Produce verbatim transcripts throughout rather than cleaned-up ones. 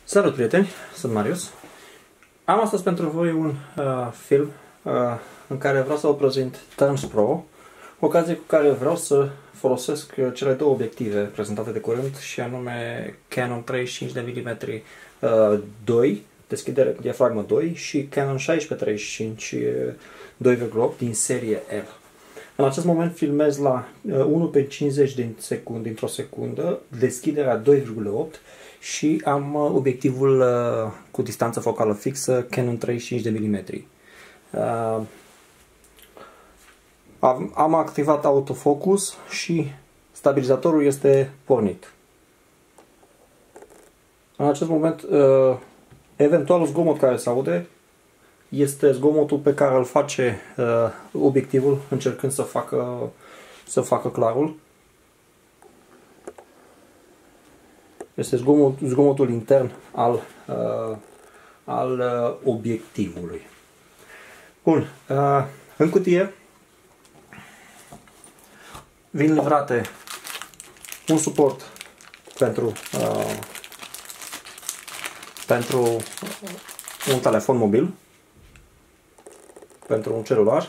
Salut prieteni, sunt Marius. Am astăzi pentru voi un uh, film uh, în care vreau să vă prezint Turns Pro, ocazie cu care vreau să folosesc cele două obiective prezentate de curând, și anume Canon treizeci și cinci de milimetri uh, doi, deschidere cu diafragmă doi, și Canon șaisprezece treizeci și cinci doi virgulă opt din serie L. În acest moment filmez la uh, unu pe cincizeci de secunde, dintr-o secundă, deschiderea doi virgulă opt, și am uh, obiectivul uh, cu distanță focală fixă Canon treizeci și cinci de milimetri. Uh, am, am activat autofocus și stabilizatorul este pornit. În acest moment, uh, eventualul zgomot care se aude este zgomotul pe care îl face uh, obiectivul încercând să facă, să facă clarul. Este zgomot, zgomotul intern al, uh, al uh, obiectivului. Bun. Uh, în cutie vin livrate un suport pentru, uh, pentru un telefon mobil, pentru un celular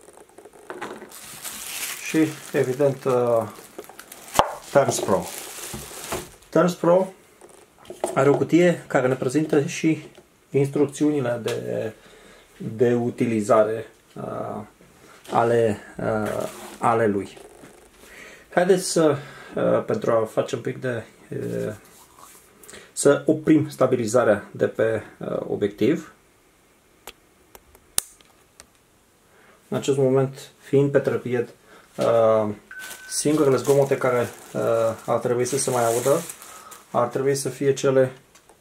și, evident, uh, Turns Pro. Turns Pro are o cutie care ne prezintă și instrucțiunile de, de utilizare uh, ale, uh, ale lui. Haideți să, uh, pentru a face un pic de... Uh, să oprim stabilizarea de pe uh, obiectiv. În acest moment, fiind pe trăpied, uh, singurele zgomote care uh, ar trebui să se mai audă ar trebui să fie cele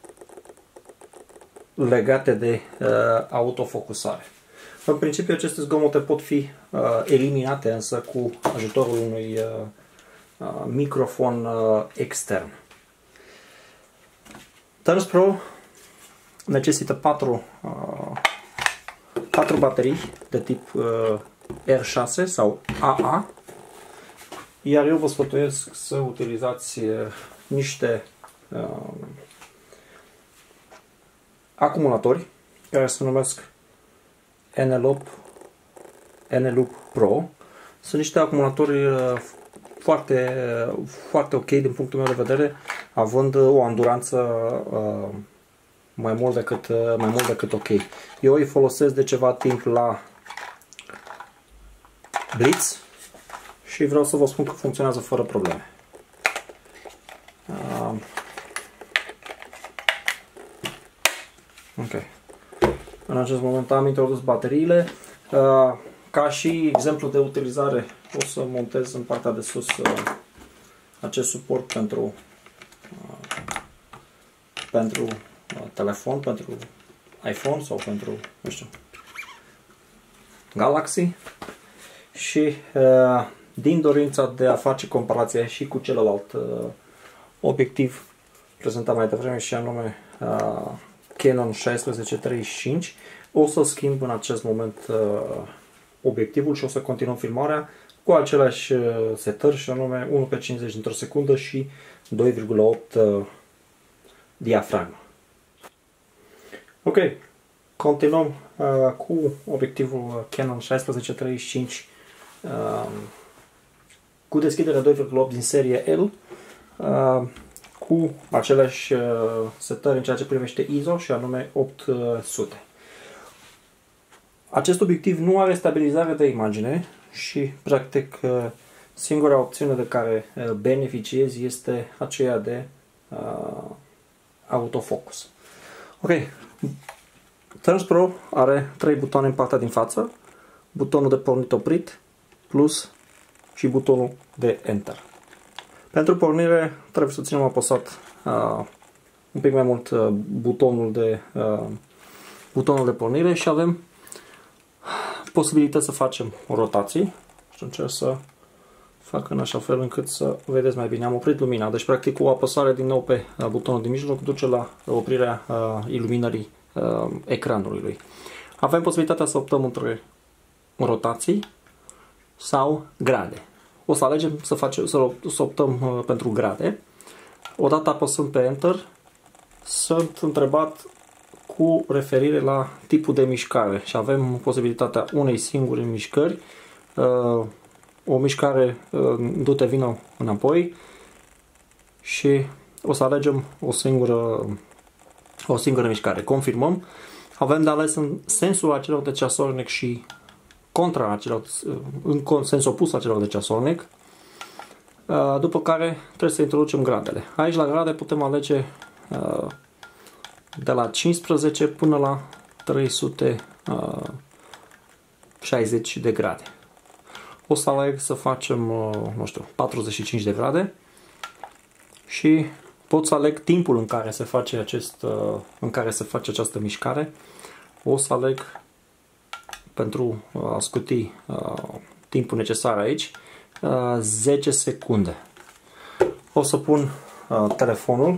legate de uh, autofocusare. În principiu, aceste zgomote pot fi uh, eliminate însă cu ajutorul unui uh, uh, microfon uh, extern. Turns Pro necesită patru, uh, patru baterii de tip uh, R șase sau A A, iar eu vă sfătuiesc să utilizați uh, niște uh, acumulatori care se numesc Eneloop, Eneloop Pro. Sunt niște acumulatori uh, foarte, uh, foarte ok din punctul meu de vedere, având uh, o anduranță uh, mai mult decât, uh, mai mult decât ok. Eu îi folosesc de ceva timp la Blitz și vreau să vă spun că funcționează fără probleme. Uh, ok. În acest moment am introdus bateriile. Uh, ca și exemplu de utilizare, o să montez în partea de sus uh, acest suport pentru, uh, pentru uh, telefon, pentru iPhone sau pentru, nu știu, Galaxy. Și uh, din dorința de a face comparația și cu celălalt uh, obiectiv prezentat mai devreme, și anume uh, Canon șaisprezece treizeci și cinci, o să schimb în acest moment uh, obiectivul și o să continuăm filmarea cu aceleași uh, setări, și anume unu pe cincizeci într-o secundă și doi virgulă opt uh, diafragmă. Ok, continuăm uh, cu obiectivul Canon șaisprezece treizeci și cinci uh, cu deschidere doi virgulă opt din serie L, uh, cu aceleași uh, setări în ceea ce privește I S O, și anume opt sute. Acest obiectiv nu are stabilizare de imagine și, practic, uh, singura opțiune de care uh, beneficiez este aceea de uh, autofocus. Ok. Turns Pro are trei butoane în partea din față: butonul de pornit-oprit, plus și butonul de Enter. Pentru pornire trebuie să ținem apăsat uh, un pic mai mult uh, butonul de uh, butonul de pornire și avem posibilitatea să facem rotații. Și încerc să fac în așa fel încât să vedeți mai bine. Am oprit lumina, deci practic o apăsare din nou pe uh, butonul din mijloc duce la oprirea uh, iluminării uh, ecranului lui. Avem posibilitatea să optăm între rotații sau grade. O să alegem să, facem, să, să optăm uh, pentru grade. Odată apăsând pe Enter, sunt întrebat cu referire la tipul de mișcare și avem posibilitatea unei singure mișcări, o mișcare du-te vină înapoi și o să alegem o singură, o singură mișcare. Confirmăm. Avem de ales în sensul acelor de ceasornic și contra acelor, în sens opus acelor de ceasornic. După care trebuie să introducem gradele. Aici la grade putem alege de la cincisprezece până la trei sute șaizeci de grade. O să aleg să facem, nu știu, patruzeci și cinci de grade și pot să aleg timpul în care se face acest, în care se face această mișcare. O să aleg pentru a scuti timpul necesar aici zece secunde. O să pun telefonul.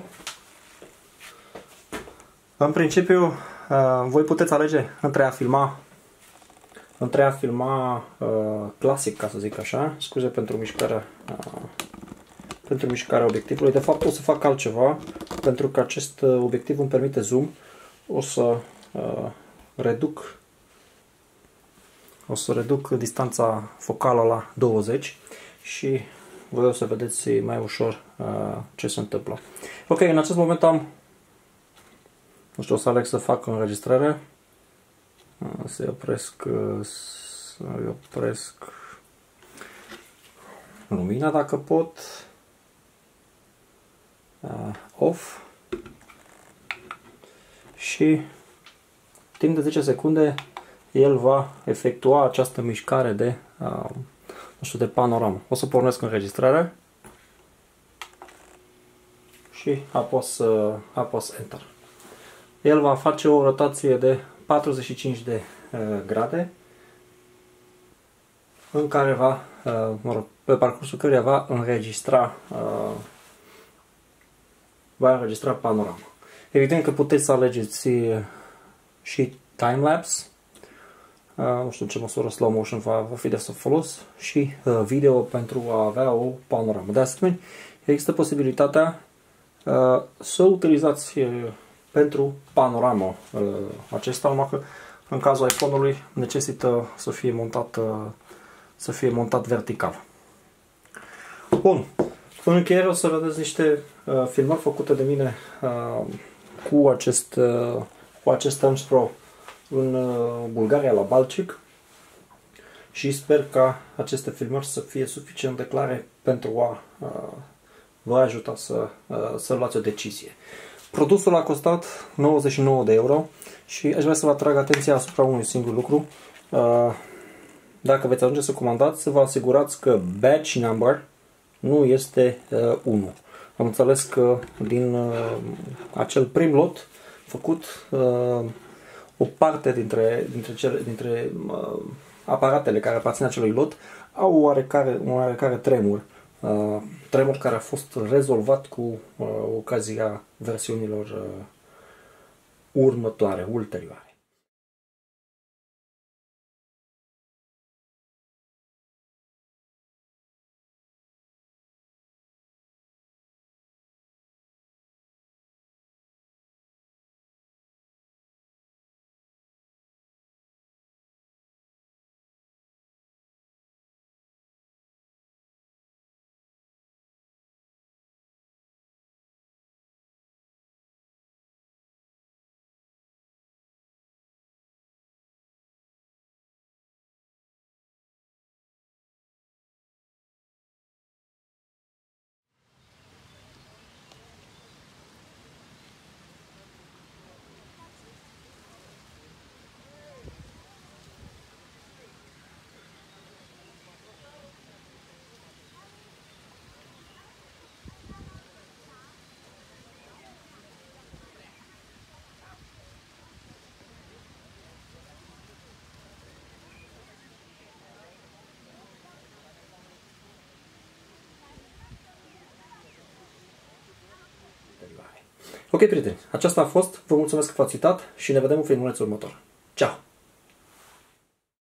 În principiu, voi puteți alege între a filma între a filma clasic, ca să zic așa, scuze pentru mișcarea pentru mișcarea obiectivului. De fapt o să fac altceva, pentru că acest obiectiv îmi permite zoom. O să reduc o să reduc distanța focală la douăzeci și voi o să vedeți mai ușor ce se întâmplă. Ok, în acest moment am, nu știu, o să aleg să fac înregistrare. Să-i opresc, să-i opresc lumina dacă pot. Off. Și timp de zece secunde el va efectua această mișcare de, nu știu, de panoramă. O să pornesc înregistrarea și apăs, apăs Enter. El va face o rotație de patruzeci și cinci de grade în care va, mă rog, pe parcursul căruia va înregistra va înregistra panorama. Evident că puteți să alegeți și timelapse, nu știu ce măsură slow motion va, va fi de folos, și video pentru a avea o panoramă. De asemenea, există posibilitatea să utilizați pentru panoramă acesta, numai că în cazul iPhone-ului necesită să fie montat, să fie montat vertical. Bun. În încheiere o să vedeți niște uh, filmări făcute de mine uh, cu acest, uh, cu acest Hermes Pro în uh, Bulgaria, la Balcic, și sper ca aceste filmări să fie suficient de clare pentru a uh, vă ajuta să, uh, să luați o decizie. Produsul a costat nouăzeci și nouă de euro și aș vrea să vă atrag atenția asupra unui singur lucru. Uh, dacă veți ajunge să comandați, să vă asigurați că batch number nu este uh, unu. Am înțeles că din uh, acel prim lot făcut, uh, o parte dintre, dintre, cele, dintre uh, aparatele care aparțin acelui lot au oarecare, oarecare tremur. Uh, tremur care a fost rezolvat cu uh, ocazia versiunilor uh, următoare, ulterioare. Ok, prieteni, aceasta a fost. Vă mulțumesc că v-ați uitat și ne vedem în filmulețul următor. Ciao!